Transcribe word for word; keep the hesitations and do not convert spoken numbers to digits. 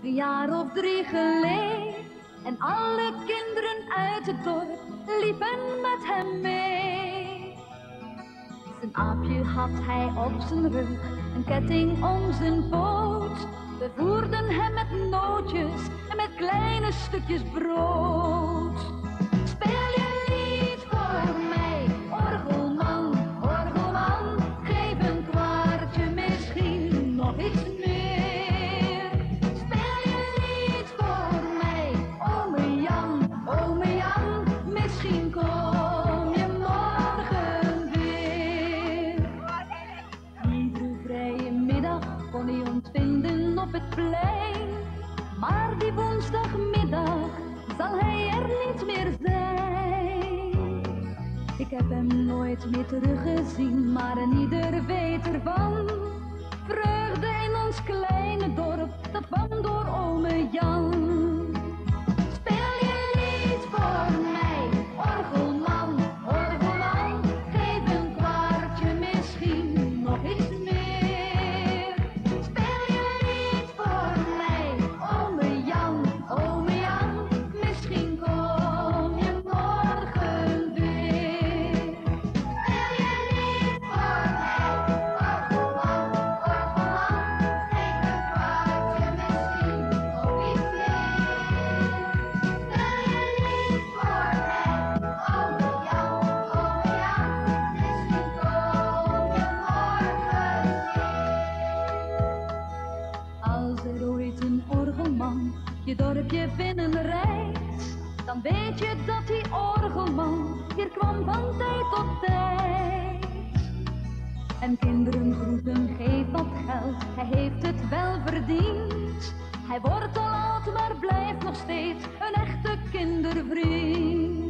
Een jaar of drie geleden en alle kinderen uit het dorp liepen met hem mee. Zijn aapje had hij op zijn rug, een ketting om zijn poot. We voerden hem met nootjes en met kleine stukjes brood. Speel je lied voor mij, orgelman, orgelman, geef een kwartje, misschien nog iets meer. Speel je lied voor mij, ome Jan, ome Jan, misschien kom je morgen weer. Iedere vrije middag kon hij ons vinden op het plein, maar die woensdagmiddag zal hij er niet meer zijn. Ik heb hem nooit meer teruggezien, maar een ieder weet ervan. Vreugde in ons kleine dorp, dat kwam door ome Jan. Speel je lied voor mij, orgelman, orgelman, geef een kwartje, misschien nog iets meer. Speel je lied voor mij, ome Jan, ome Jan, misschien kom je morgen weer. Speel je lied voor mij, orgelman, orgelman, geef een kwartje, misschien nog iets meer. Speel je lied voor mij, ome Jan, ome Jan, misschien kom je morgen weer. Als er ooit een orgelman je dorpje binnenrijdt, dan weet je dat die orgelman hier kwam van tijd tot tijd. En kinderen groeten, geef wat geld, hij heeft het wel verdiend. Hij wordt al oud, maar blijft nog steeds een echte kindervriend.